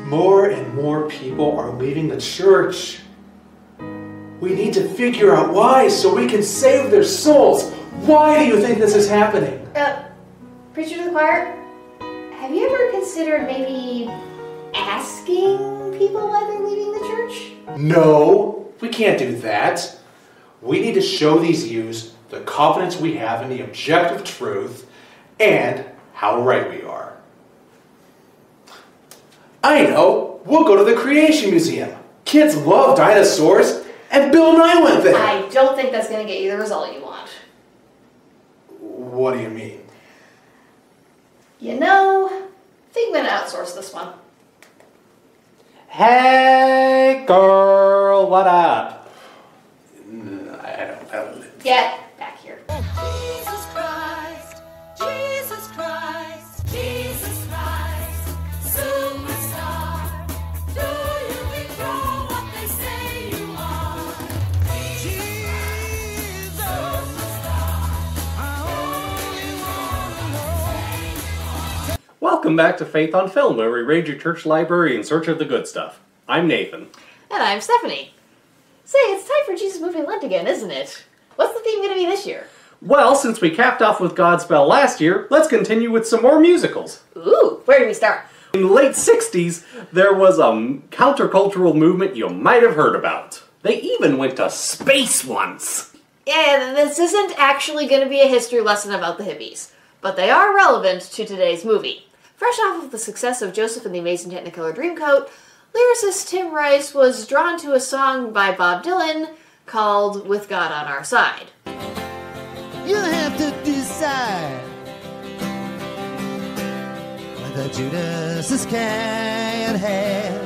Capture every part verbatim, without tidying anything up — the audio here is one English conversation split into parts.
More and more people are leaving the church. We need to figure out why so we can save their souls. Why do you think this is happening? Uh, preacher to the choir, have you ever considered maybe asking people why they're leaving the church? No, we can't do that. We need to show these youths the confidence we have in the objective truth and how right we are. I know, we'll go to the Creation Museum. Kids love dinosaurs, and Bill Nye went there. I don't think that's going to get you the result you want. What do you mean? You know, I think I'm going to outsource this one. Hey, girl, what up? I don't, I don't... Get back here. Jesus Christ, Jesus Christ, Jesus Christ, superstar. Do you become what they say you are? Jesus, superstar. I only wanna know. Welcome back to Faith on Film, where we raid your church library in search of the good stuff. I'm Nathan. And I'm Stephanie. Say, it's time for Jesus Moving Lent again, isn't it? What's the theme going to be this year? Well, since we capped off with Godspell last year, let's continue with some more musicals. Ooh, where do we start? In the late sixties, there was a countercultural movement you might have heard about. They even went to space once. Yeah, this isn't actually going to be a history lesson about the hippies, but they are relevant to today's movie. Fresh off of the success of Joseph and the Amazing Technicolor Dreamcoat, lyricist Tim Rice was drawn to a song by Bob Dylan called With God on Our Side. You have to decide whether Judas Iscariot had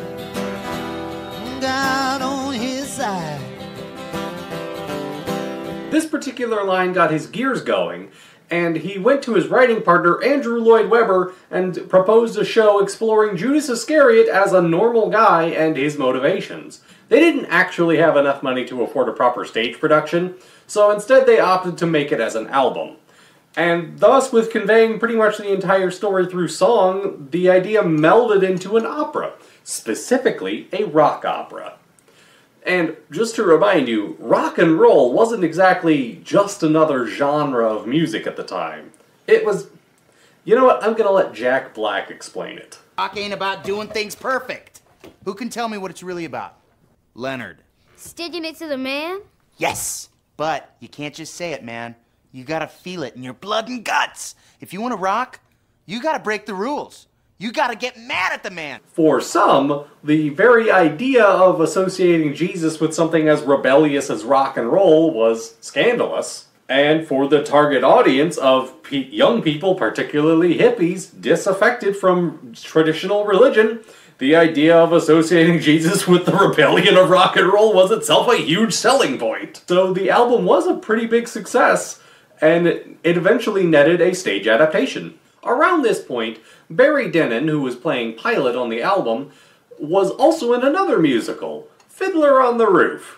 God on his side. This particular line got his gears going, and he went to his writing partner, Andrew Lloyd Webber, and proposed a show exploring Judas Iscariot as a normal guy and his motivations. They didn't actually have enough money to afford a proper stage production, so instead they opted to make it as an album. And thus, with conveying pretty much the entire story through song, the idea melded into an opera, specifically a rock opera. And just to remind you, rock and roll wasn't exactly just another genre of music at the time. It was... You know what? I'm gonna let Jack Black explain it. Rock ain't about doing things perfect. Who can tell me what it's really about? Leonard. Sticking it to the man? Yes, but you can't just say it, man. You gotta feel it in your blood and guts. If you wanna rock, you gotta break the rules. You gotta get mad at the man. For some, the very idea of associating Jesus with something as rebellious as rock and roll was scandalous. And for the target audience of pe- young people, particularly hippies, disaffected from traditional religion, the idea of associating Jesus with the rebellion of rock and roll was itself a huge selling point. So the album was a pretty big success, and it eventually netted a stage adaptation. Around this point, Barry Dennen, who was playing Pilate on the album, was also in another musical, Fiddler on the Roof.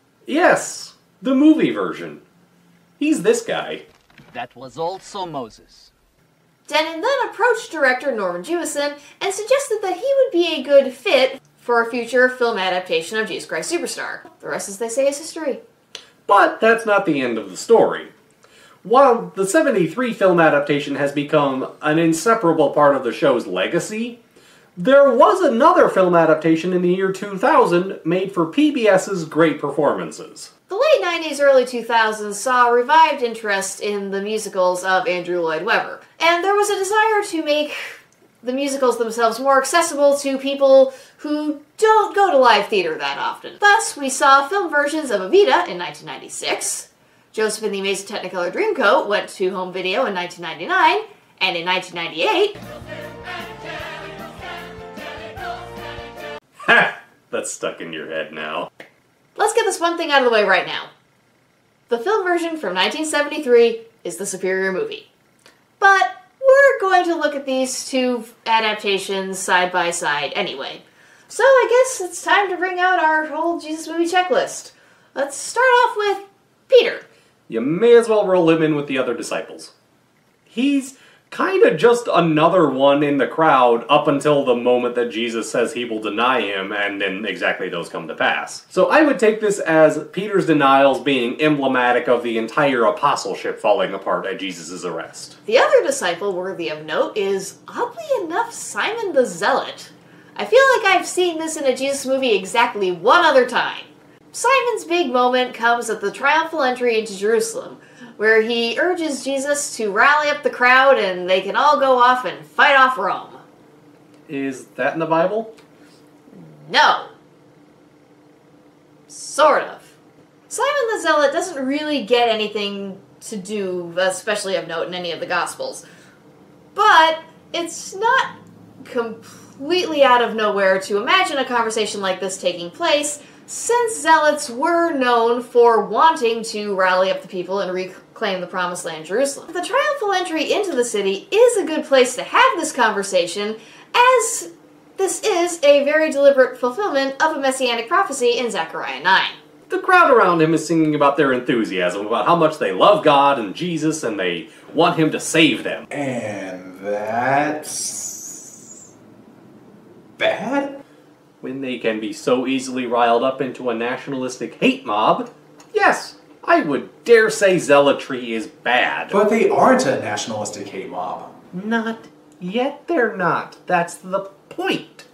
Yes, the movie version. He's this guy. That was also Moses. Dennen then approached director Norman Jewison and suggested that he would be a good fit for a future film adaptation of Jesus Christ Superstar. The rest, as they say, is history. But that's not the end of the story. While the seventy-three film adaptation has become an inseparable part of the show's legacy, there was another film adaptation in the year two thousand made for PBS's Great Performances. The late nineties, early two thousands saw a revived interest in the musicals of Andrew Lloyd Webber, and there was a desire to make the musicals themselves more accessible to people who don't go to live theater that often. Thus, we saw film versions of Evita in nineteen ninety-six, Joseph and the Amazing Technicolor Dreamcoat went to home video in nineteen ninety-nine, and in nineteen ninety-eight... Ha! That's stuck in your head now. Let's get this one thing out of the way right now. The film version from nineteen seventy-three is the superior movie. But we're going to look at these two adaptations side by side anyway. So I guess it's time to bring out our whole Jesus movie checklist. Let's start off with Peter. You may as well roll him in with the other disciples. He's kind of just another one in the crowd up until the moment that Jesus says he will deny him, and then exactly those come to pass. So I would take this as Peter's denials being emblematic of the entire apostleship falling apart at Jesus' arrest. The other disciple worthy of note is, oddly enough, Simon the Zealot. I feel like I've seen this in a Jesus movie exactly one other time. Simon's big moment comes at the triumphal entry into Jerusalem, where he urges Jesus to rally up the crowd and they can all go off and fight off Rome. Is that in the Bible? No. Sort of. Simon the Zealot doesn't really get anything to do, especially of note, in any of the Gospels. But it's not completely out of nowhere to imagine a conversation like this taking place, since Zealots were known for wanting to rally up the people and reclaim the Promised Land, Jerusalem. The triumphal entry into the city is a good place to have this conversation, as this is a very deliberate fulfillment of a messianic prophecy in Zechariah nine. The crowd around him is singing about their enthusiasm, about how much they love God and Jesus and they want him to save them. And that's bad? When they can be so easily riled up into a nationalistic hate mob, yes, I would dare say zealotry is bad. But they aren't a nationalistic hate mob. Not yet they're not. That's the point.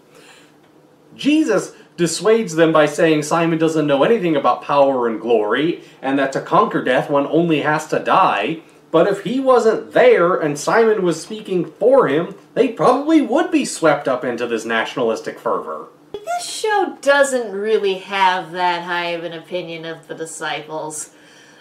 Jesus dissuades them by saying Simon doesn't know anything about power and glory, and that to conquer death one only has to die. But if he wasn't there and Simon was speaking for him, they probably would be swept up into this nationalistic fervor. This show doesn't really have that high of an opinion of the disciples.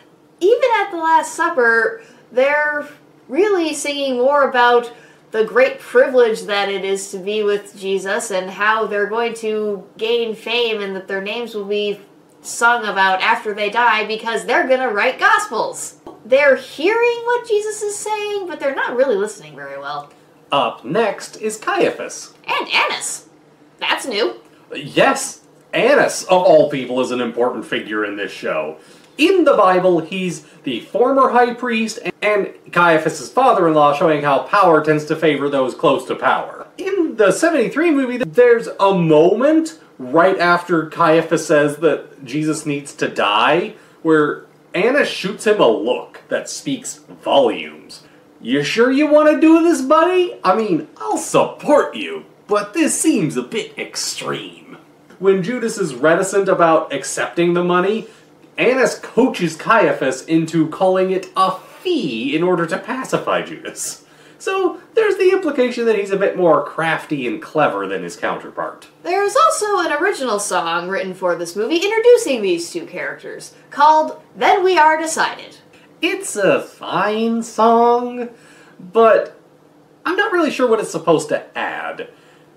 Even at the Last Supper, they're really singing more about the great privilege that it is to be with Jesus and how they're going to gain fame and that their names will be sung about after they die because they're going to write Gospels. They're hearing what Jesus is saying, but they're not really listening very well. Up next is Caiaphas. And Annas. That's new. Yes, Annas, of all people, is an important figure in this show. In the Bible, he's the former high priest and Caiaphas' father-in-law, showing how power tends to favor those close to power. In the seventy-three movie, there's a moment right after Caiaphas says that Jesus needs to die, where Annas shoots him a look that speaks volumes. You sure you want to do this, buddy? I mean, I'll support you, but this seems a bit extreme. When Judas is reticent about accepting the money, Annas coaches Caiaphas into calling it a fee in order to pacify Judas. So there's the implication that he's a bit more crafty and clever than his counterpart. There's also an original song written for this movie introducing these two characters, called Then We Are Decided. It's a fine song, but I'm not really sure what it's supposed to add.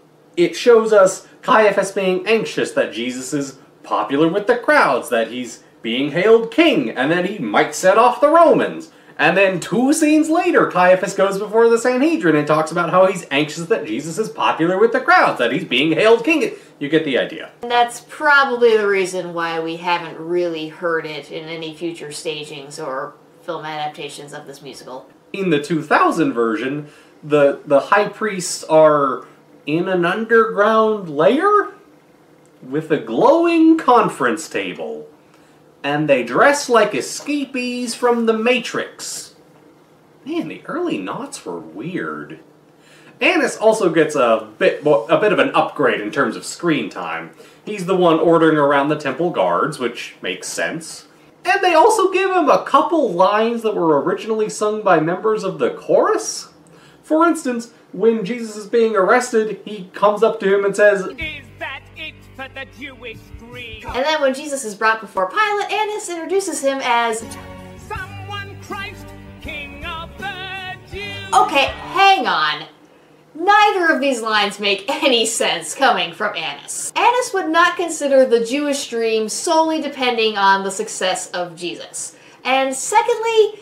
It shows us Caiaphas being anxious that Jesus is popular with the crowds, that he's being hailed king, and that he might set off the Romans. And then two scenes later, Caiaphas goes before the Sanhedrin and talks about how he's anxious that Jesus is popular with the crowds, that he's being hailed king. You get the idea. And that's probably the reason why we haven't really heard it in any future stagings or film adaptations of this musical. In the two thousand version, the, the high priests are in an underground lair with a glowing conference table. And they dress like escapees from the Matrix. Man, the early noughts were weird. Annas also gets a bit a bit of an upgrade in terms of screen time. He's the one ordering around the temple guards, which makes sense. And they also give him a couple lines that were originally sung by members of the chorus. For instance, when Jesus is being arrested, he comes up to him and says, Is that it for the Jewish dream? And then when Jesus is brought before Pilate, Annas introduces him as... Someone Christ, King of the Jews. Okay, hang on. Neither of these lines make any sense coming from Annas. Annas would not consider the Jewish dream solely depending on the success of Jesus. And secondly,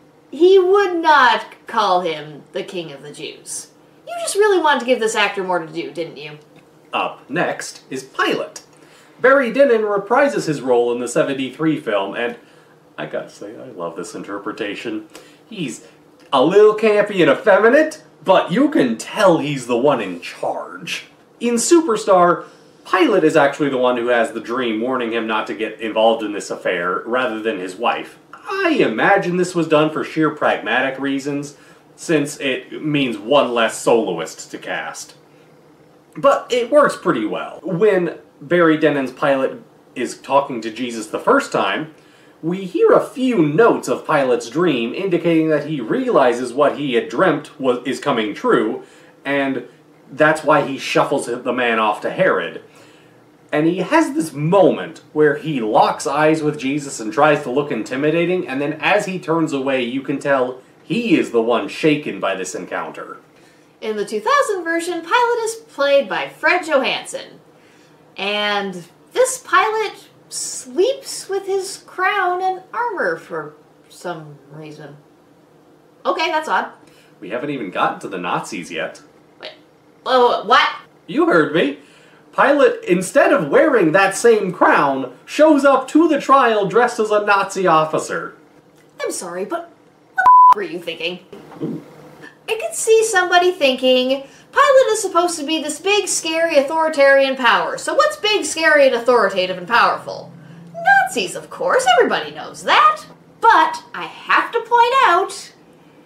he would not call him the King of the Jews. You just really wanted to give this actor more to do, didn't you? Up next is Pilate. Barry Dennen reprises his role in the seventy-three film, and I gotta say, I love this interpretation. He's a little campy and effeminate, but you can tell he's the one in charge. In Superstar, Pilate is actually the one who has the dream warning him not to get involved in this affair, rather than his wife. I imagine this was done for sheer pragmatic reasons, since it means one less soloist to cast. But it works pretty well. When Barry Denon's Pilate is talking to Jesus the first time, we hear a few notes of Pilate's dream indicating that he realizes what he had dreamt was, is coming true, and that's why he shuffles the man off to Herod. And he has this moment where he locks eyes with Jesus and tries to look intimidating, and then as he turns away, you can tell he is the one shaken by this encounter. In the two thousand version, Pilate is played by Fred Johansson. And this Pilate sleeps with his crown and armor for some reason. Okay, that's odd. We haven't even gotten to the Nazis yet. Wait. Oh, what? You heard me. Pilate, instead of wearing that same crown, shows up to the trial dressed as a Nazi officer. I'm sorry, but what the were you thinking? Ooh. I could see somebody thinking, Pilate is supposed to be this big, scary, authoritarian power, so what's big, scary, and authoritative and powerful? Nazis, of course, everybody knows that. But I have to point out,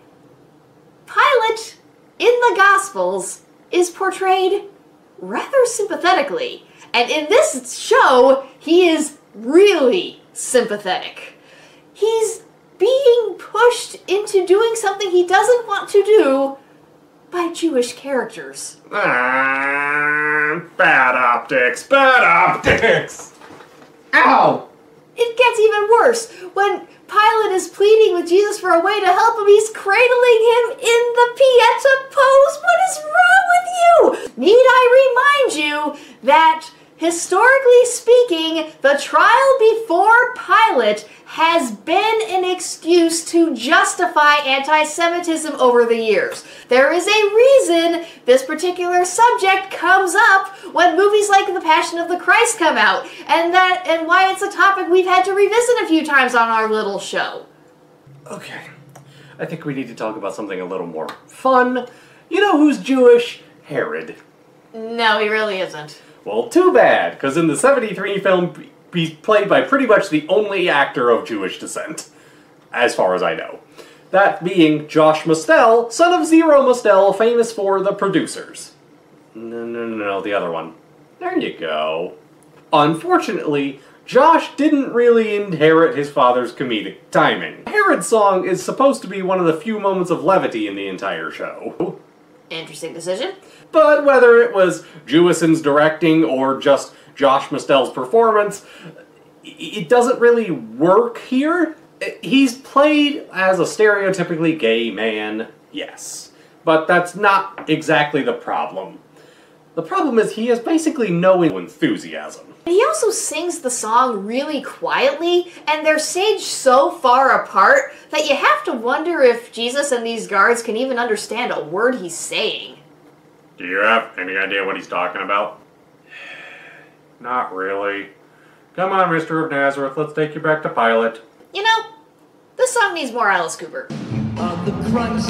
Pilate, in the Gospels, is portrayed rather sympathetically. And in this show, he is really sympathetic. He's being pushed into doing something he doesn't want to do by Jewish characters. Ah, bad optics, bad optics! Ow! It gets even worse. When Pilate is pleading with Jesus for a way to help him, he's cradling him in the Pieta pose. What is wrong with you? Need I remind you that, historically speaking, the trial before Pilate has been an excuse to justify anti-Semitism over the years. There is a reason this particular subject comes up when movies like The Passion of the Christ come out, and that and why it's a topic we've had to revisit a few times on our little show. Okay, I think we need to talk about something a little more fun. You know who's Jewish? Herod. No, he really isn't. Well, too bad, because in the seventy-three film, he's played by pretty much the only actor of Jewish descent, as far as I know. That being Josh Mostel, son of Zero Mostel, famous for The Producers. No, no, no, no, the other one. There you go. Unfortunately, Josh didn't really inherit his father's comedic timing. Herod's song is supposed to be one of the few moments of levity in the entire show. Interesting decision. But whether it was Jewison's directing or just Josh Mostel's performance, it doesn't really work here. He's played as a stereotypically gay man, yes. But that's not exactly the problem. The problem is he has basically no enthusiasm. He also sings the song really quietly, and they're staged so far apart that you have to wonder if Jesus and these guards can even understand a word he's saying. Do you have any idea what he's talking about? Not really. Come on, Mister of Nazareth, let's take you back to Pilate. You know, this song needs more Alice Cooper. Of the Christ,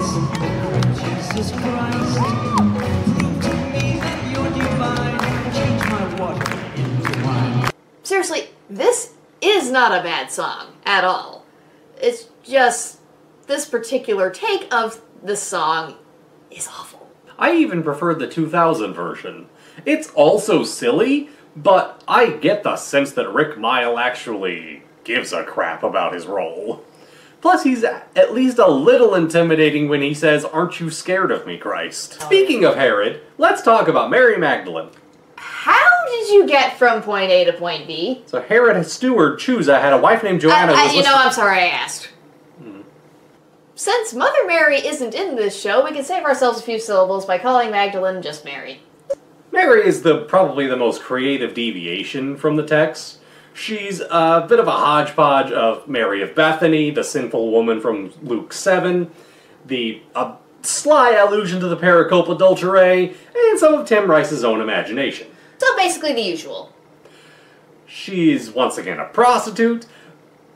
yes, Jesus Christ. Prove to me that you're divine. Change my water into wine. Seriously, this is not a bad song at all. It's just this particular take of the song is awful. I even prefer the two thousand version. It's also silly, but I get the sense that Rick Mile actually gives a crap about his role. Plus, he's at least a little intimidating when he says, "Aren't you scared of me, Christ?" Speaking of Herod, let's talk about Mary Magdalene. How did you get from point A to point B? So Herod Stewart Chusa had a wife named Joanna. I, I, was you know, listed- I'm sorry I asked. Hmm. Since Mother Mary isn't in this show, we can save ourselves a few syllables by calling Magdalene just Mary. Mary is the probably the most creative deviation from the text. She's a bit of a hodgepodge of Mary of Bethany, the sinful woman from Luke seven, the a sly allusion to the pericope adulterae, and some of Tim Rice's own imagination. So basically the usual. She's once again a prostitute,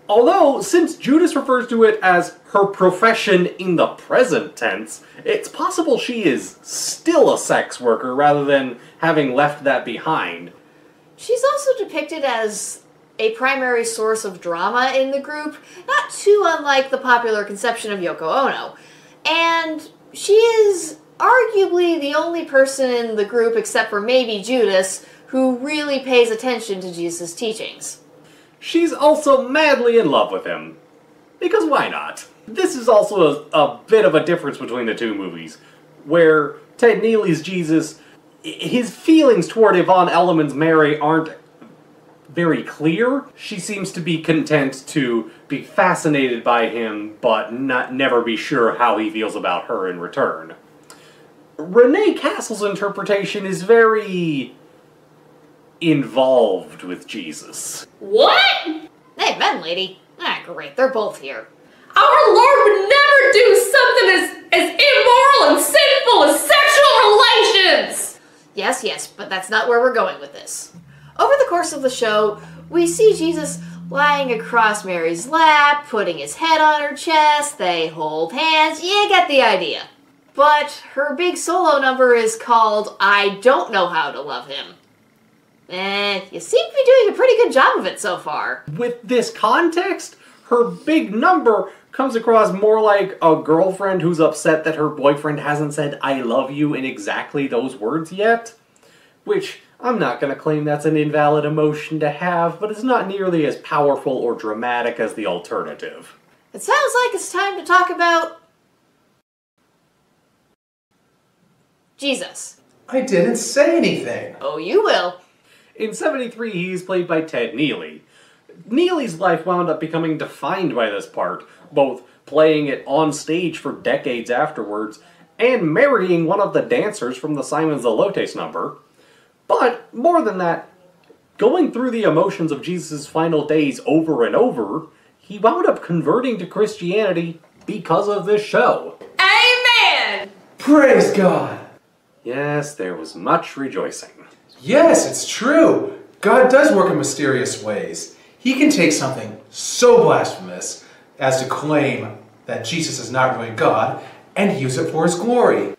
Although, since Judas refers to it as her profession in the present tense, it's possible she is still a sex worker rather than having left that behind. She's also depicted as a primary source of drama in the group, not too unlike the popular conception of Yoko Ono. And she is arguably the only person in the group, except for maybe Judas, who really pays attention to Jesus' teachings. She's also madly in love with him. Because why not? This is also a, a bit of a difference between the two movies, where Ted Neely's Jesus, his feelings toward Yvonne Elliman's Mary aren't very clear. She seems to be content to be fascinated by him, but not never be sure how he feels about her in return. Renee Castle's interpretation is very involved with Jesus. What? Hey, men, lady. Ah, great, they're both here. Our Lord would never do something as, as immoral and sinful as sexual relations! Yes, yes, but that's not where we're going with this. Over the course of the show, we see Jesus lying across Mary's lap, putting his head on her chest, they hold hands, you get the idea. But her big solo number is called I Don't Know How to Love Him. Eh, you seem to be doing a pretty good job of it so far. With this context, her big number comes across more like a girlfriend who's upset that her boyfriend hasn't said I love you in exactly those words yet. Which, I'm not going to claim that's an invalid emotion to have, but it's not nearly as powerful or dramatic as the alternative. It sounds like it's time to talk about Jesus. I didn't say anything. Oh, you will. In seventy-three, he's played by Ted Neely. Neely's life wound up becoming defined by this part, both playing it on stage for decades afterwards, and marrying one of the dancers from the Simon Zelotes number. But, more than that, going through the emotions of Jesus' final days over and over, he wound up converting to Christianity because of this show. Amen! Praise God! Yes, there was much rejoicing. Yes, it's true. God does work in mysterious ways. He can take something so blasphemous as to claim that Jesus is not really God and use it for his glory.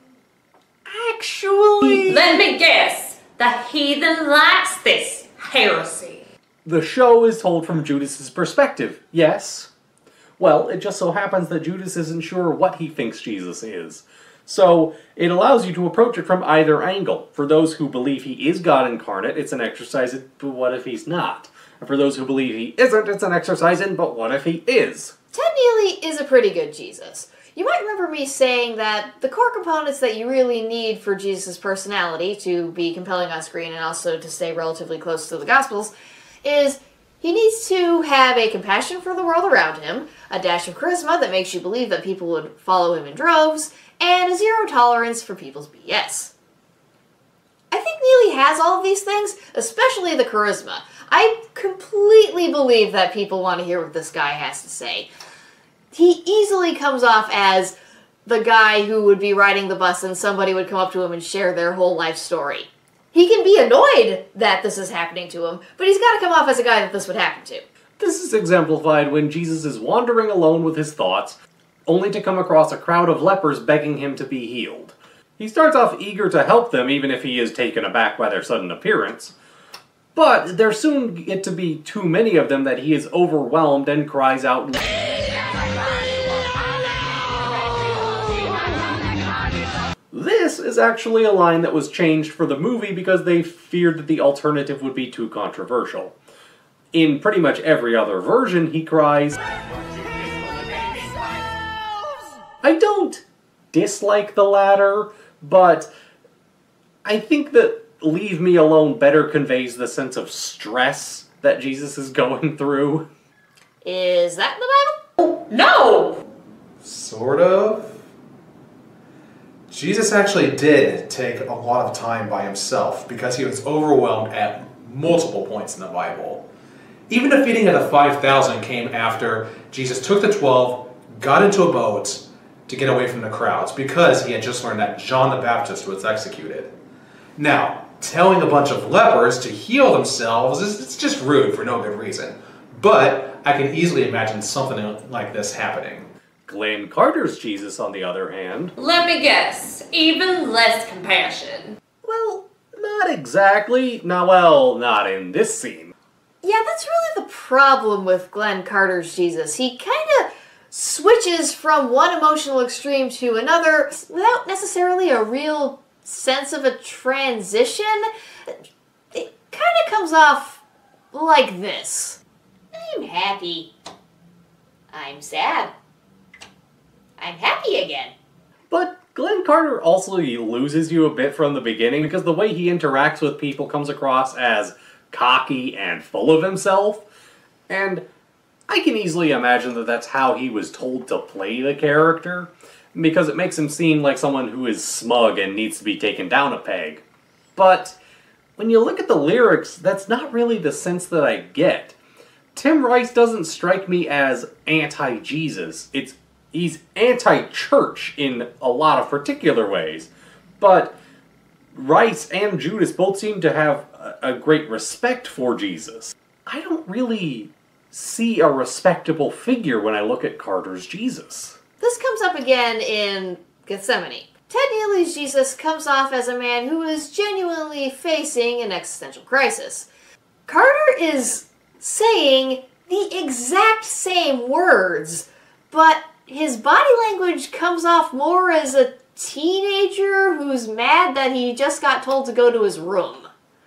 Actually... Let me guess. The heathen likes this heresy. The show is told from Judas's perspective, yes. Well, it just so happens that Judas isn't sure what he thinks Jesus is. So, it allows you to approach it from either angle. For those who believe he is God incarnate, it's an exercise in, but what if he's not? And for those who believe he isn't, it's an exercise in, but what if he is? Ted Neely is a pretty good Jesus. You might remember me saying that the core components that you really need for Jesus' personality to be compelling on screen and also to stay relatively close to the Gospels is he needs to have a compassion for the world around him, a dash of charisma that makes you believe that people would follow him in droves, and a zero tolerance for people's B S. I think Neely has all of these things, especially the charisma. I completely believe that people want to hear what this guy has to say. He easily comes off as the guy who would be riding the bus and somebody would come up to him and share their whole life story. He can be annoyed that this is happening to him, but he's got to come off as a guy that this would happen to. This is exemplified when Jesus is wandering alone with his thoughts, only to come across a crowd of lepers begging him to be healed. He starts off eager to help them, even if he is taken aback by their sudden appearance. But there soon get to be too many of them that he is overwhelmed and cries out, This is actually a line that was changed for the movie because they feared that the alternative would be too controversial. In pretty much every other version, he cries, I don't dislike the latter, but I think that leave me alone better conveys the sense of stress that Jesus is going through. Is that in the Bible? No! Sort of. Jesus actually did take a lot of time by himself because he was overwhelmed at multiple points in the Bible. Even the feeding of the five thousand came after Jesus took the twelve, got into a boat to get away from the crowds because he had just learned that John the Baptist was executed. Now, telling a bunch of lepers to heal themselves is it's just rude for no good reason. But I can easily imagine something like this happening. Glenn Carter's Jesus, on the other hand... Let me guess, even less compassion. Well, not exactly. No, well, not in this scene. Yeah, that's really the problem with Glenn Carter's Jesus. He kind of switches from one emotional extreme to another without necessarily a real sense of a transition. It kind of comes off like this. I'm happy. I'm sad. I'm happy again. But Glenn Carter also loses you a bit from the beginning because the way he interacts with people comes across as cocky and full of himself. And I can easily imagine that that's how he was told to play the character, because it makes him seem like someone who is smug and needs to be taken down a peg. But when you look at the lyrics, that's not really the sense that I get. Tim Rice doesn't strike me as anti-Jesus. It's he's anti-church in a lot of particular ways. But Rice and Judas both seem to have a great respect for Jesus. I don't really see a respectable figure when I look at Carter's Jesus. This comes up again in Gethsemane. Ted Neely's Jesus comes off as a man who is genuinely facing an existential crisis. Carter is saying the exact same words, but his body language comes off more as a teenager who's mad that he just got told to go to his room.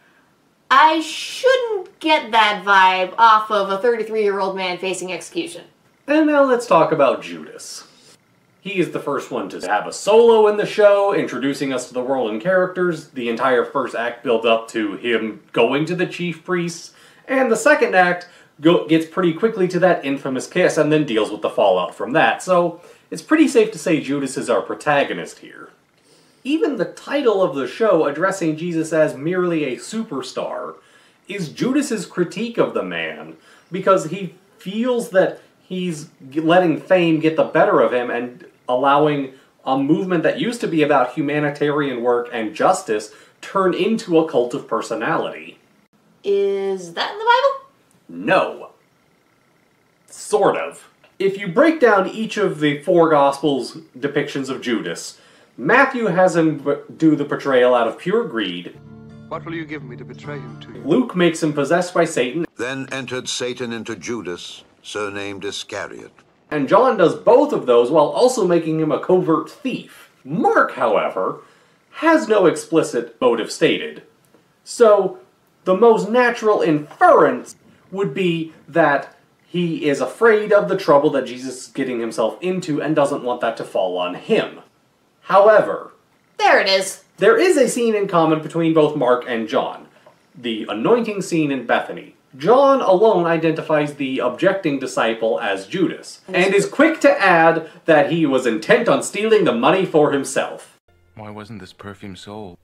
I shouldn't get that vibe off of a thirty-three-year-old man facing execution. And now let's talk about Judas. He is the first one to have a solo in the show, introducing us to the world and characters. The entire first act builds up to him going to the chief priests, and the second act go gets pretty quickly to that infamous kiss and then deals with the fallout from that. So it's pretty safe to say Judas is our protagonist here. Even the title of the show, addressing Jesus as merely a superstar, is Judas's critique of the man, because he feels that he's letting fame get the better of him and allowing a movement that used to be about humanitarian work and justice turn into a cult of personality. Is that in the Bible? No. Sort of. If you break down each of the four Gospels' depictions of Judas, Matthew has him do the portrayal out of pure greed. What will you give me to betray him to you? Luke makes him possessed by Satan. Then entered Satan into Judas, surnamed Iscariot. And John does both of those while also making him a covert thief. Mark, however, has no explicit motive stated. So, the most natural inference would be that he is afraid of the trouble that Jesus is getting himself into and doesn't want that to fall on him. However, there it is. There is a scene in common between both Mark and John. The anointing scene in Bethany. John alone identifies the objecting disciple as Judas, and is quick to add that he was intent on stealing the money for himself. Why wasn't this perfume sold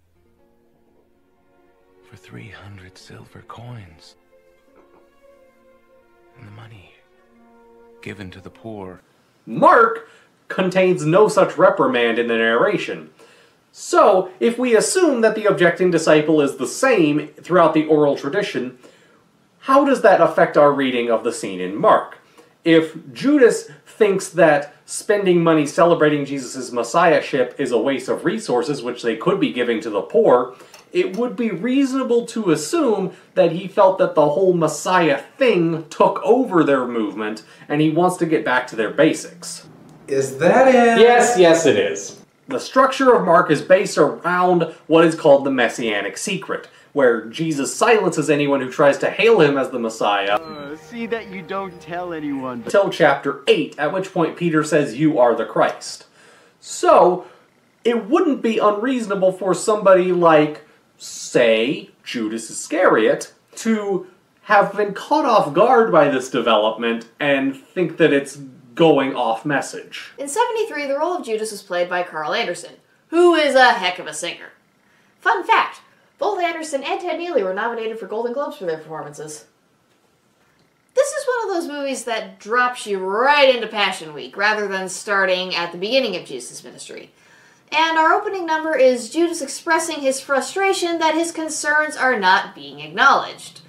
for three hundred silver coins? And the money given to the poor. Mark contains no such reprimand in the narration. So, if we assume that the objecting disciple is the same throughout the oral tradition, how does that affect our reading of the scene in Mark? If Judas thinks that spending money celebrating Jesus' messiahship is a waste of resources which they could be giving to the poor, it would be reasonable to assume that he felt that the whole Messiah thing took over their movement, and he wants to get back to their basics. Is that it? Yes, yes it is. The structure of Mark is based around what is called the Messianic secret, where Jesus silences anyone who tries to hail him as the Messiah. Uh, see that you don't tell anyone. Until chapter eight, at which point Peter says, "You are the Christ." So, it wouldn't be unreasonable for somebody like, say, Judas Iscariot, to have been caught off guard by this development and think that it's going off message. In seventy-three, the role of Judas was played by Carl Anderson, who is a heck of a singer. Fun fact, both Anderson and Ted Neely were nominated for Golden Globes for their performances. This is one of those movies that drops you right into Passion Week, rather than starting at the beginning of Jesus' ministry. And our opening number is Judas expressing his frustration that his concerns are not being acknowledged.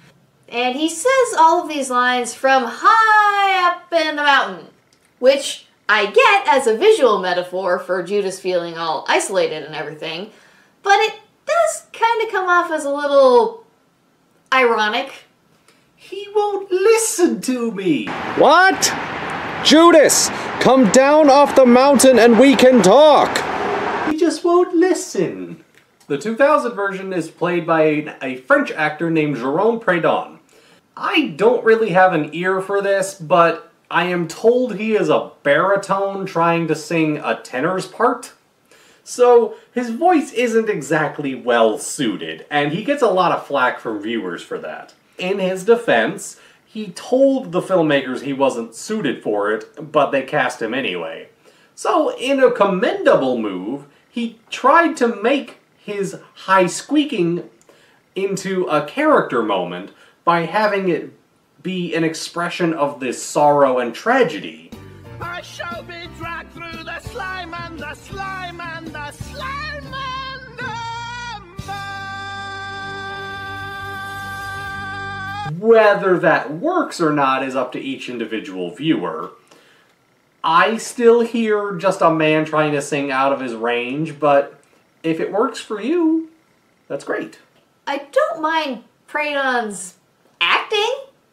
And he says all of these lines from high up in the mountain, which I get as a visual metaphor for Judas feeling all isolated and everything, but it does kind of come off as a little ironic. He won't listen to me. What? Judas, come down off the mountain and we can talk. He just won't listen. The two thousand version is played by a, a French actor named Jérôme Prédon. I don't really have an ear for this, but I am told he is a baritone trying to sing a tenor's part. So his voice isn't exactly well suited, and he gets a lot of flack from viewers for that. In his defense, he told the filmmakers he wasn't suited for it, but they cast him anyway. So in a commendable move, he tried to make his high squeaking into a character moment by having it be an expression of this sorrow and tragedy. I shall be dragged through the slime and the slime and the slime and the Whether that works or not is up to each individual viewer. I still hear just a man trying to sing out of his range, but if it works for you, that's great. I don't mind Prédon's acting,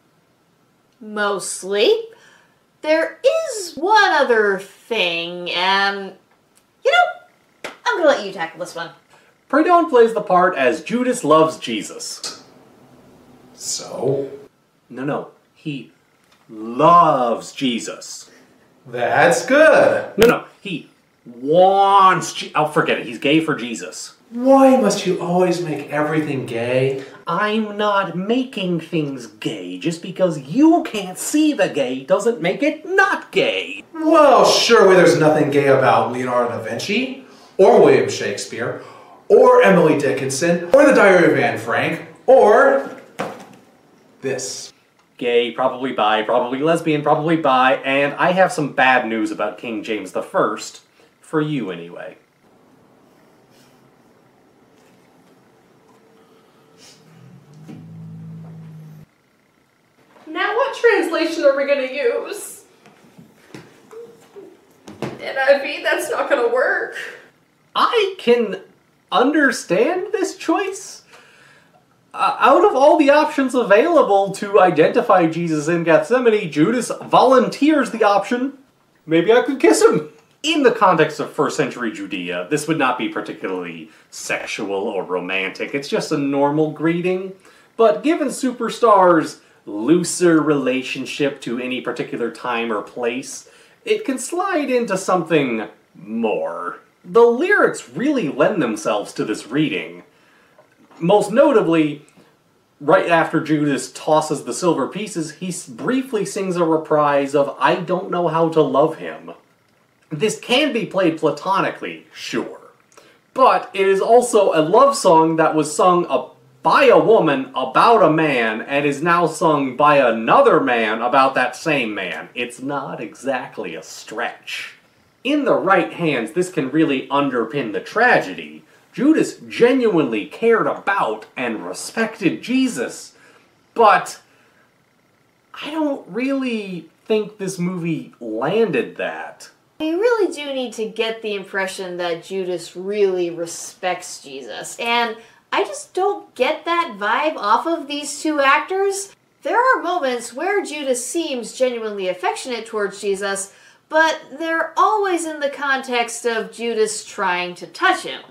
mostly. There is one other thing, and, you know, I'm gonna let you tackle this one. Prédon plays the part as Judas loves Jesus. So? No, no. He loves Jesus. That's good. No, no. He wants... Je- oh, forget it. He's gay for Jesus. Why must you always make everything gay? I'm not making things gay. Just because you can't see the gay doesn't make it not gay. Well, surely there's nothing gay about Leonardo da Vinci, or William Shakespeare, or Emily Dickinson, or the Diary of Anne Frank, or this. Gay, probably bi, probably lesbian, probably bi, and I have some bad news about King James the First. For you, anyway. Now what translation are we gonna use? N I V, that's not gonna work. I can understand this choice. Uh, out of all the options available to identify Jesus in Gethsemane, Judas volunteers the option, maybe I could kiss him. In the context of first century Judea, this would not be particularly sexual or romantic. It's just a normal greeting. But given Superstar's looser relationship to any particular time or place, it can slide into something more. The lyrics really lend themselves to this reading. Most notably, right after Judas tosses the silver pieces, he briefly sings a reprise of I Don't Know How to Love Him. This can be played platonically, sure. But it is also a love song that was sung a, by a woman about a man and is now sung by another man about that same man. It's not exactly a stretch. In the right hands, this can really underpin the tragedy. Judas genuinely cared about and respected Jesus, but I don't really think this movie landed that. You really do need to get the impression that Judas really respects Jesus, and I just don't get that vibe off of these two actors. There are moments where Judas seems genuinely affectionate towards Jesus, but they're always in the context of Judas trying to touch him.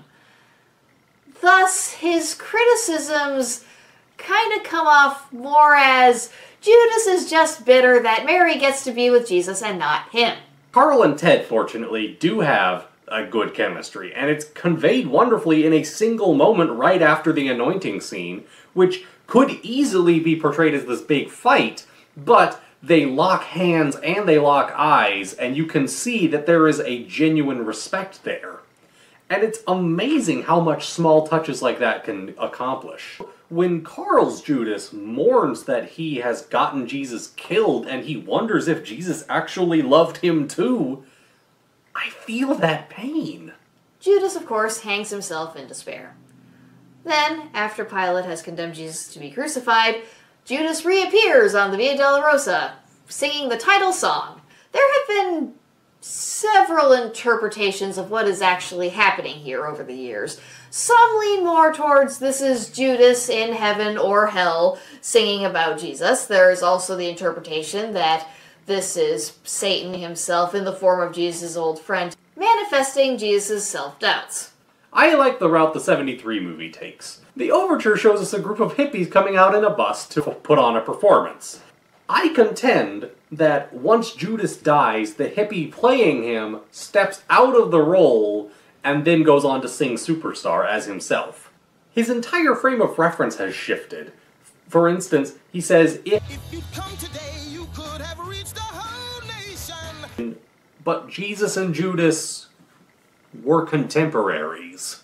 Thus, his criticisms kind of come off more as Judas is just bitter that Mary gets to be with Jesus and not him. Carl and Ted, fortunately, do have a good chemistry, and it's conveyed wonderfully in a single moment right after the anointing scene, which could easily be portrayed as this big fight, but they lock hands and they lock eyes, and you can see that there is a genuine respect there. And it's amazing how much small touches like that can accomplish. When Carl's Judas mourns that he has gotten Jesus killed and he wonders if Jesus actually loved him too, I feel that pain. Judas, of course, hangs himself in despair. Then, after Pilate has condemned Jesus to be crucified, Judas reappears on the Via Dolorosa, singing the title song. There have been several interpretations of what is actually happening here over the years. Some lean more towards this is Judas in heaven or hell singing about Jesus. There is also the interpretation that this is Satan himself in the form of Jesus' old friend, manifesting Jesus' self-doubts. I like the route the seventy-three movie takes. The overture shows us a group of hippies coming out in a bus to put on a performance. I contend that once Judas dies, the hippie playing him steps out of the role and then goes on to sing Superstar as himself. His entire frame of reference has shifted. For instance, he says, if, if you'd come today, you could have reached the whole nation. But Jesus and Judas were contemporaries.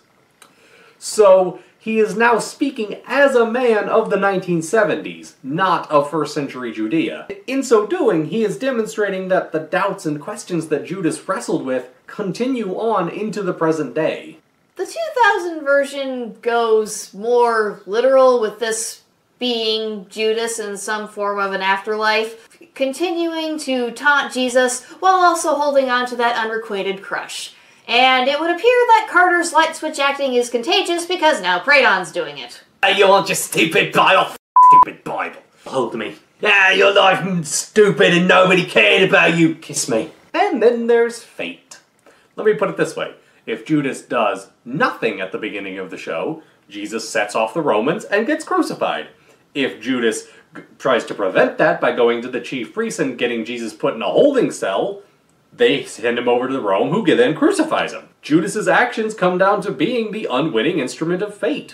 So he is now speaking as a man of the nineteen seventies, not of first century Judea. In so doing, he is demonstrating that the doubts and questions that Judas wrestled with continue on into the present day. The two thousand version goes more literal, with this being Judas in some form of an afterlife, continuing to taunt Jesus while also holding on to that unrequited crush. And it would appear that Carter's light switch acting is contagious because now Pradon's doing it. Hey, you want your stupid Bible? Stupid Bible. Hold me. Yeah, your life stupid and nobody cared about you. Kiss me. And then there's fate. Let me put it this way. If Judas does nothing at the beginning of the show, Jesus sets off the Romans and gets crucified. If Judas g- tries to prevent that by going to the chief priests and getting Jesus put in a holding cell, they send him over to Rome, who then crucifies him. Judas's actions come down to being the unwitting instrument of fate.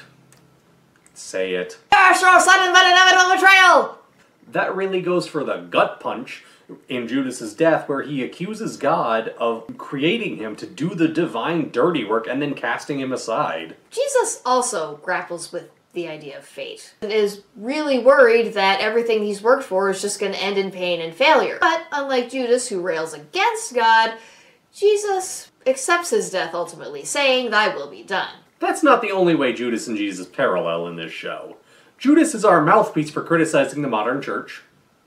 Say it. Gosh, your sudden but inevitable betrayal! That really goes for the gut punch in Judas's death, where he accuses God of creating him to do the divine dirty work and then casting him aside. Jesus also grapples with the idea of fate, and is really worried that everything he's worked for is just going to end in pain and failure. But unlike Judas, who rails against God, Jesus accepts his death ultimately, saying, "Thy will be done." That's not the only way Judas and Jesus parallel in this show. Judas is our mouthpiece for criticizing the modern church.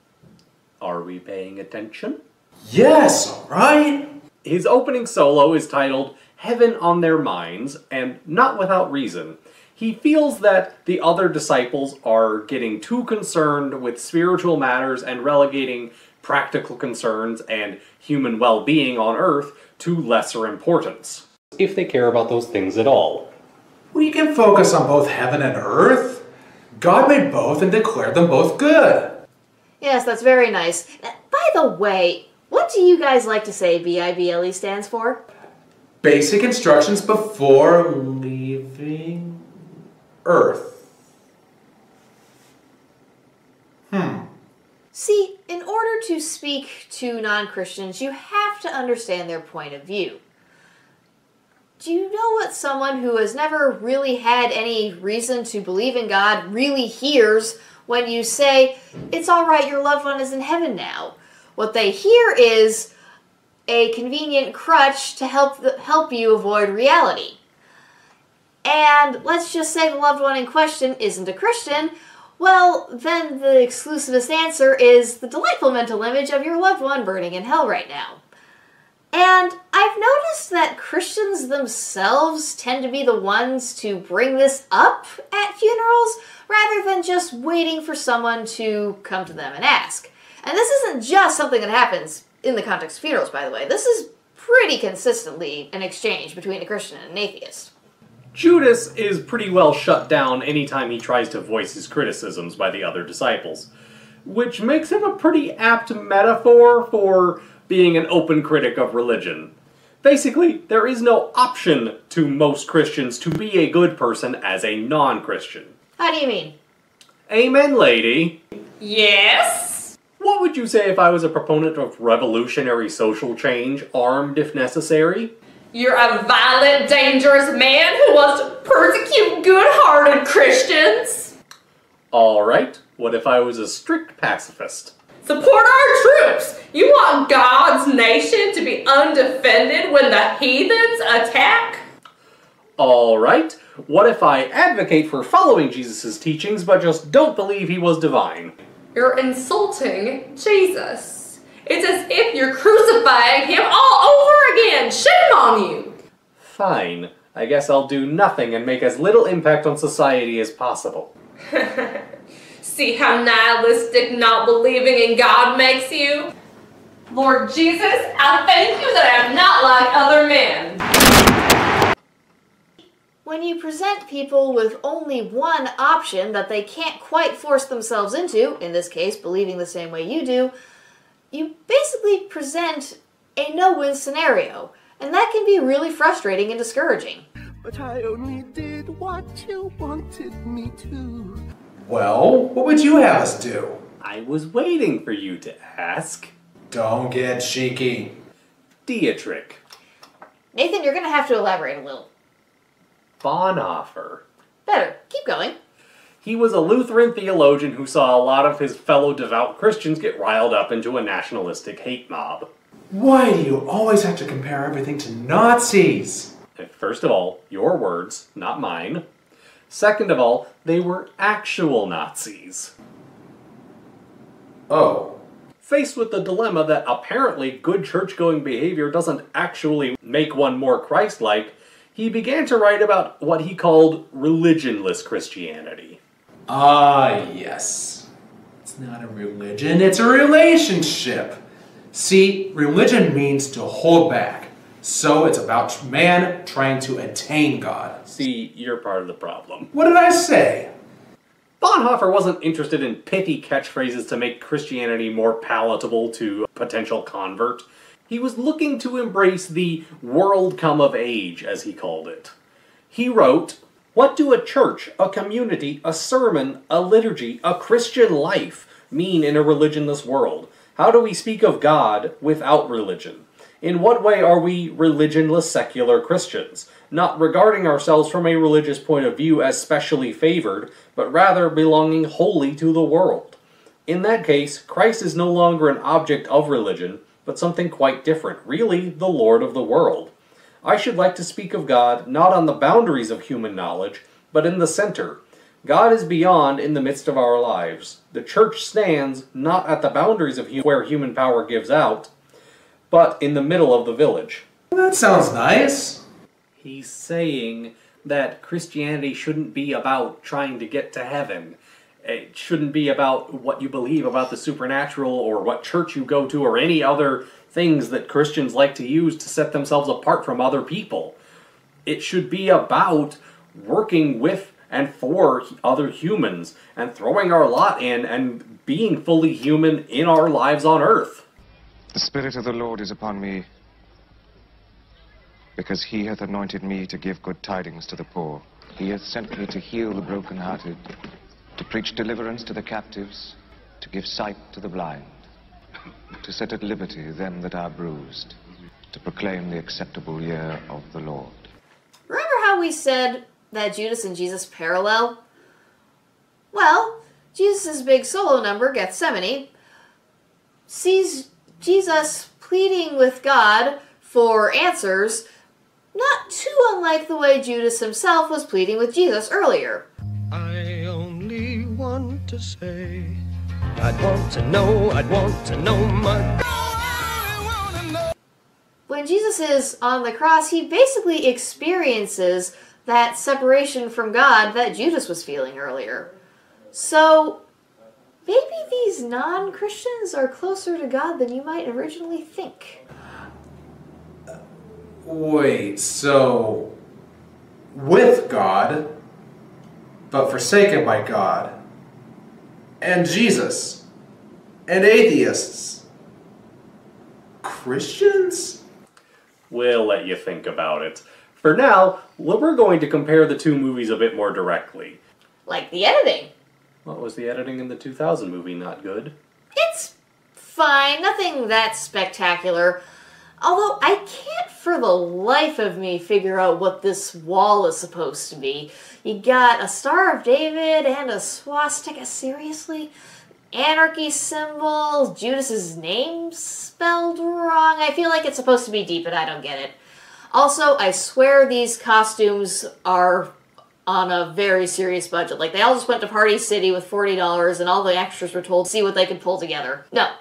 Are we paying attention? Yes, alright! His opening solo is titled Heaven on Their Minds, and not without reason. He feels that the other disciples are getting too concerned with spiritual matters and relegating practical concerns and human well-being on earth to lesser importance, if they care about those things at all. We can focus on both heaven and earth. God made both and declared them both good. Yes, that's very nice. By the way, what do you guys like to say B I B L E stands for? Basic instructions before leaving Earth. Hmm. See, in order to speak to non-Christians, you have to understand their point of view. Do you know what someone who has never really had any reason to believe in God really hears when you say, "It's all right, your loved one is in heaven now"? What they hear is a convenient crutch to help the, help you avoid reality. And let's just say the loved one in question isn't a Christian, well, then the exclusivist answer is the delightful mental image of your loved one burning in hell right now. And I've noticed that Christians themselves tend to be the ones to bring this up at funerals, rather than just waiting for someone to come to them and ask. And this isn't just something that happens in the context of funerals, by the way. This is pretty consistently an exchange between a Christian and an atheist. Judas is pretty well shut down anytime he tries to voice his criticisms by the other disciples, which makes him a pretty apt metaphor for being an open critic of religion. Basically, there is no option to most Christians to be a good person as a non-Christian. How do you mean? Amen, lady. Yes? What would you say if I was a proponent of revolutionary social change, armed if necessary? You're a violent, dangerous man who wants to persecute good-hearted Christians. Alright, what if I was a strict pacifist? Support our troops! You want God's nation to be undefended when the heathens attack? Alright, What if I advocate for following Jesus' teachings, but just don't believe he was divine? You're insulting Jesus. It's as if you're crucifying him all over again. Shame on you. Fine. I guess I'll do nothing and make as little impact on society as possible. See how nihilistic not believing in God makes you? Lord Jesus, I thank you that I am not like other men. When you present people with only one option that they can't quite force themselves into, in this case, believing the same way you do, you basically present a no-win scenario, and that can be really frustrating and discouraging. But I only did what you wanted me to. Well, what would you have us do? I was waiting for you to ask. Don't get cheeky. Dietrich. Nathan, you're going to have to elaborate a little. Bonhoeffer. Better. Keep going. He was a Lutheran theologian who saw a lot of his fellow devout Christians get riled up into a nationalistic hate mob. Why do you always have to compare everything to Nazis? First of all, your words, not mine. Second of all, they were actual Nazis. Oh. Faced with the dilemma that apparently good church-going behavior doesn't actually make one more Christ-like, he began to write about what he called religionless Christianity. Ah, yes. It's not a religion, it's a relationship. See, religion means to hold back. So it's about man trying to attain God. See, you're part of the problem. What did I say? Bonhoeffer wasn't interested in pithy catchphrases to make Christianity more palatable to a potential convert. He was looking to embrace the world come of age, as he called it. He wrote, "What do a church, a community, a sermon, a liturgy, a Christian life mean in a religionless world? How do we speak of God without religion? In what way are we religionless secular Christians, not regarding ourselves from a religious point of view as specially favored, but rather belonging wholly to the world? In that case, Christ is no longer an object of religion, but something quite different, really the Lord of the world. I should like to speak of God not on the boundaries of human knowledge, but in the center. God is beyond in the midst of our lives. The church stands not at the boundaries of hu- where human power gives out, but in the middle of the village." That sounds nice. He's saying that Christianity shouldn't be about trying to get to heaven. It shouldn't be about what you believe about the supernatural or what church you go to or any other things that Christians like to use to set themselves apart from other people. It should be about working with and for other humans and throwing our lot in and being fully human in our lives on earth. The Spirit of the Lord is upon me, because he hath anointed me to give good tidings to the poor. He hath sent me to heal the brokenhearted, to preach deliverance to the captives, to give sight to the blind, to set at liberty them that are bruised, to proclaim the acceptable year of the Lord. Remember how we said that Judas and Jesus parallel? Well, Jesus' big solo number, Gethsemane, sees Jesus pleading with God for answers, not too unlike the way Judas himself was pleading with Jesus earlier. I only want to say, I'd want to know, I'd want to know my... When Jesus is on the cross, he basically experiences that separation from God that Judas was feeling earlier. So, maybe these non-Christians are closer to God than you might originally think. Wait, so... with God, but forsaken by God, and Jesus, and atheists, Christians? We'll let you think about it. For now, we're going to compare the two movies a bit more directly. Like the editing. What was the editing in the two thousand movie not good? It's fine, nothing that spectacular. Although I can't for the life of me figure out what this wall is supposed to be. You got a Star of David and a swastika, seriously? Anarchy symbol, Judas's name spelled wrong. I feel like it's supposed to be deep and I don't get it. Also, I swear these costumes are on a very serious budget. Like, they all just went to Party City with forty dollars and all the extras were told to see what they could pull together. No.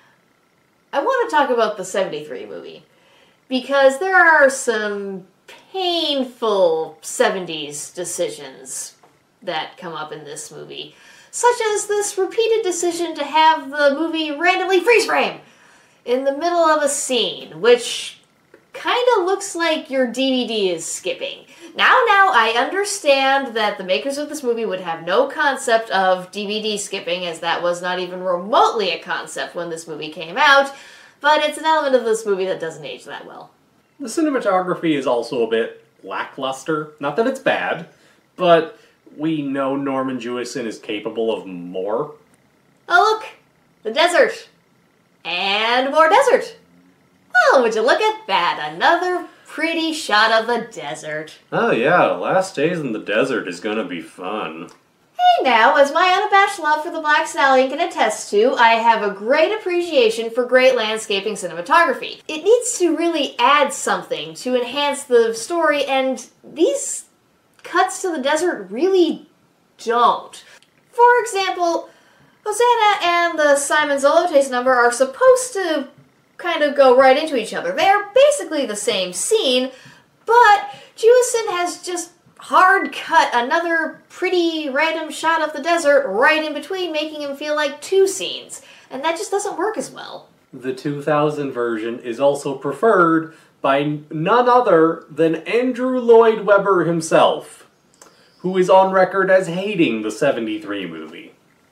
I want to talk about the seventy-three movie, because there are some painful seventies decisions that come up in this movie, such as this repeated decision to have the movie randomly freeze frame in the middle of a scene, which kind of looks like your D V D is skipping. Now, now, I understand that the makers of this movie would have no concept of D V D skipping, as that was not even remotely a concept when this movie came out, but it's an element of this movie that doesn't age that well. The cinematography is also a bit lackluster. Not that it's bad, but we know Norman Jewison is capable of more. Oh look! The desert! And more desert! Well, would you look at that? Another pretty shot of the desert. Oh yeah, Last Days in the Desert is gonna be fun. Hey now, as my unabashed love for the Black Stallion can attest to, I have a great appreciation for great landscaping cinematography. It needs to really add something to enhance the story, and these cuts to the desert really don't. For example, Hosanna and the Simon Zolotes number are supposed to kind of go right into each other. They're basically the same scene, but Jewison has just hard cut another pretty random shot of the desert right in between, making him feel like two scenes, and that just doesn't work as well. The two thousand version is also preferred by none other than Andrew Lloyd Webber himself, who is on record as hating the seventy-three movie.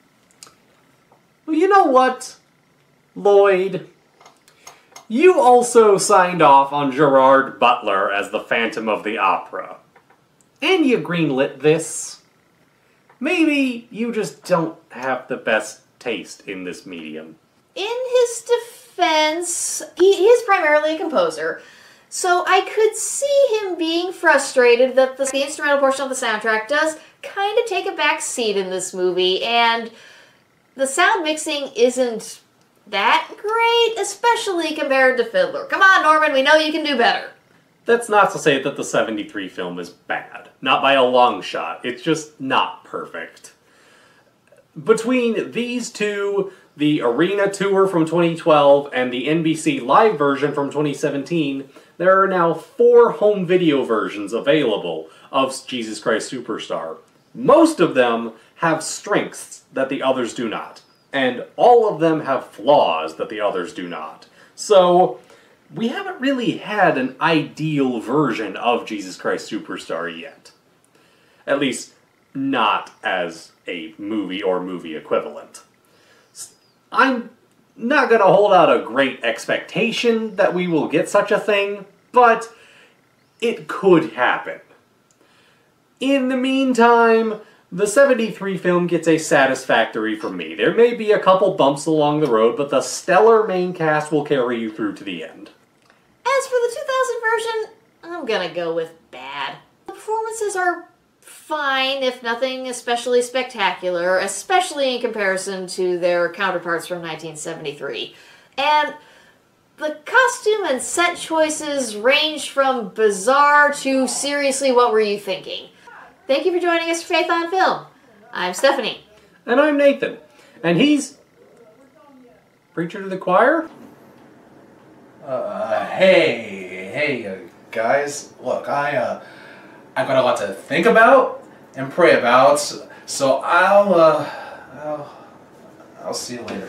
Well, you know what, Lloyd? You also signed off on Gerard Butler as the Phantom of the Opera. And you greenlit this. Maybe you just don't have the best taste in this medium. In his defense, he, he is primarily a composer, so I could see him being frustrated that the, the instrumental portion of the soundtrack does kind of take a back seat in this movie, and the sound mixing isn't that great, especially compared to Fiddler. Come on, Norman, we know you can do better. That's not to say that the seventy-three film is bad. Not by a long shot. It's just not perfect. Between these two, the Arena Tour from twenty twelve and the N B C Live version from twenty seventeen, there are now four home video versions available of Jesus Christ Superstar. Most of them have strengths that the others do not, and all of them have flaws that the others do not. So we haven't really had an ideal version of Jesus Christ Superstar yet. At least, not as a movie or movie equivalent. I'm not going to hold out a great expectation that we will get such a thing, but it could happen. In the meantime, the seventy-three film gets a satisfactory from me. There may be a couple bumps along the road, but the stellar main cast will carry you through to the end. As for the two thousand version, I'm gonna go with bad. The performances are fine, if nothing especially spectacular, especially in comparison to their counterparts from nineteen seventy-three. And the costume and set choices range from bizarre to seriously what were you thinking. Thank you for joining us for Faith on Film. I'm Stephanie. And I'm Nathan. And he's preacher to the choir? Uh, hey, hey, uh, guys. Look, I, uh, I've got a lot to think about and pray about, so I'll, uh, I'll, I'll see you later.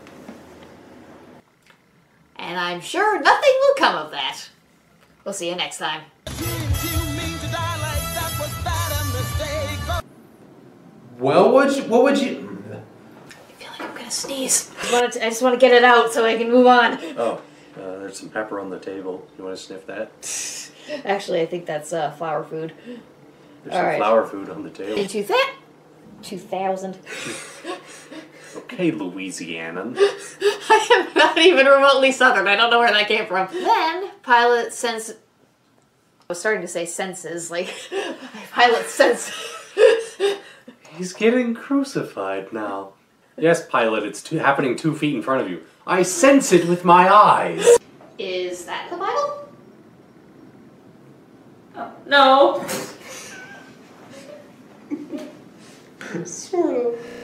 And I'm sure nothing will come of that. We'll see you next time. Well, what would you, what would you... I feel like I'm gonna sneeze. I, wanted to, I just want to get it out so I can move on. Oh, uh, there's some pepper on the table. You want to sniff that? Actually, I think that's uh, flower food. There's All some right. flower food on the table. In two that? two thousand. Okay, Louisianan. I am not even remotely southern. I don't know where that came from. Then, Pilot sense... I was starting to say senses, like, Pilot sense... He's getting crucified now. Yes, Pilot, it's two, happening two feet in front of you. I sense it with my eyes. Is that the Bible? Oh, no. Sort of.